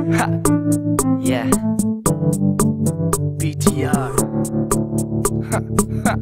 Ha. Yeah. BTR. Ha. Ha.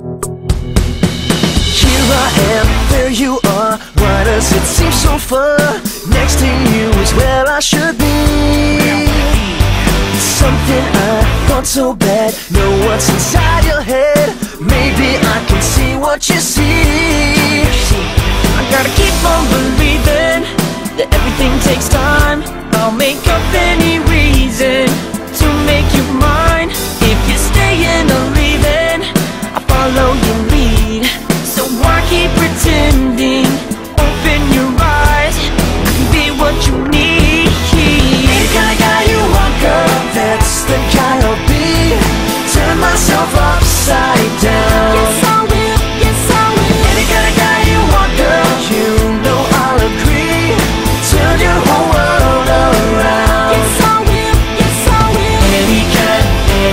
Here I am, there you are. Why does it seem so far? Next to you is where I should be. Something I want so bad. Know what's inside your head. Maybe I can see what you see. I gotta keep on believing that everything takes time. I'll make up any reason to make you mine. If you're staying or leaving, I follow your lead. So why keep pretending? Open your eyes, I can be what you need. Any kind of guy you want, girl, that's the guy I'll be. Turn myself upside down. Yes I will, yes I will. Any kind of guy you want, girl, you know I'll agree. Turn your whole world around. Yes I will, yes I will. Any kind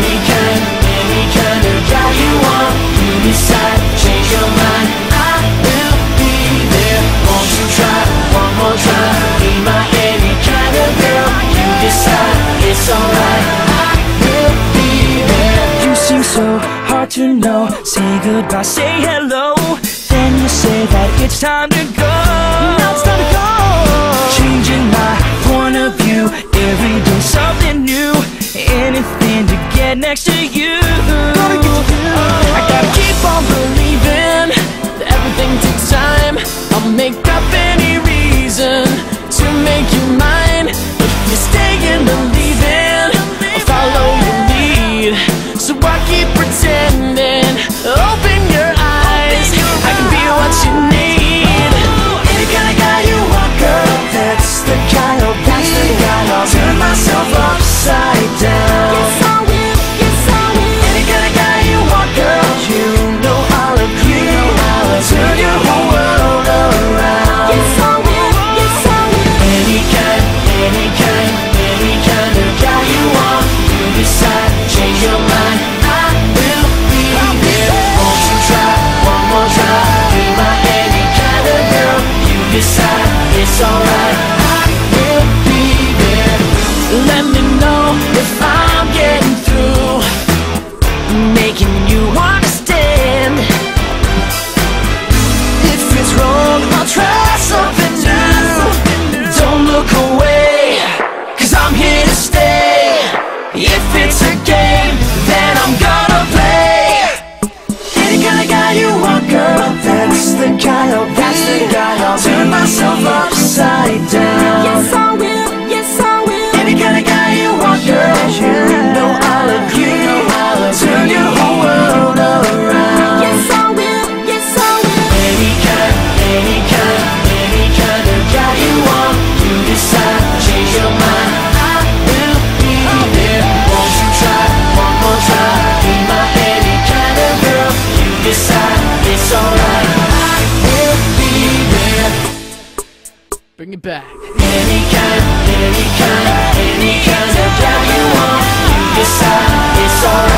of guy you want. You decide, change your mind, I will be there. Won't you try, one more try? Be my any kind of girl. You decide, it's alright, I will be there. You seem so hard to know. Say goodbye, say hello. Then you say that it's time to go. Now it's time to go. Changing my point of view. Every day something new. Anything to get next to you. I gotta keep on believing that everything takes time. I'll make up any reason to make you mine. If you're staying or leaving, I'll follow your lead. So I keep pretending. Open your eyes, I can be what you need. Any kind of guy you want, girl, that's the guy I'll be. Turn myself upside down. Yes I will, yes I will. Any kind of guy you want, girl, you know I'll agree. Turn your whole world around. Yes I will, yes I will. Any kind of guy you want. You decide, change your mind, I will be there. Won't you try, one more try? Be my any kind of girl. You decide, it's alright, I will be there. Let me know if I'm getting through, making you understand. If it's wrong, I'll try something new. Don't look away, 'cause I'm here to stay. If it's a game, then I'm gonna play. Any kind of guy you want, girl, that's the guy I'll be. Turn myself upside down. Yes I will, yes I will. Any kind of guy you want, girl, you know I'll agree. Turn your whole world around. Yes I will, yes I will. Any kind of guy you want. You decide, change your mind, I will be there. Won't you try, one more try? Be my any kind of girl. You decide, it's alright, I will be there. Bring it back. Any kind of guy you want. You decide, it's alright.